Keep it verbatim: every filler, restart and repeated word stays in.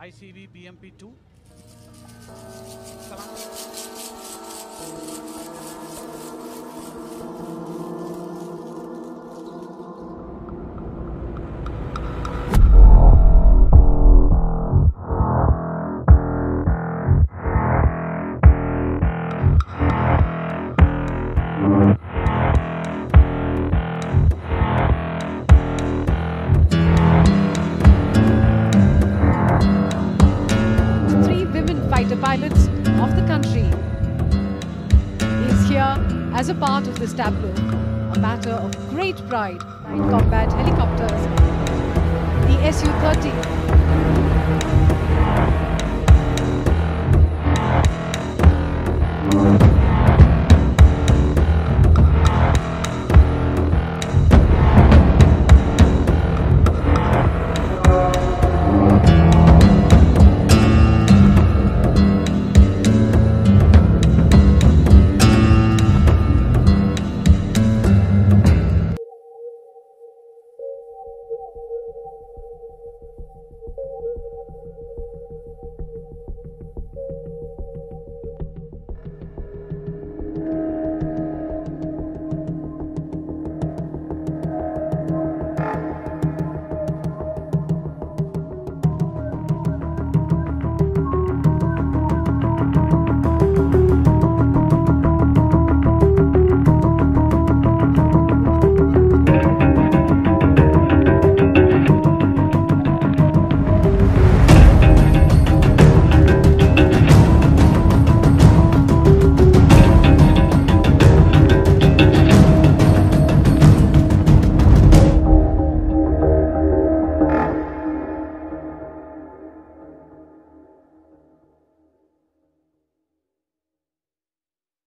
I C V B M P two. Fighter pilots of the country is here as a part of this tableau, a matter of great pride. Light combat helicopters, the S U thirty.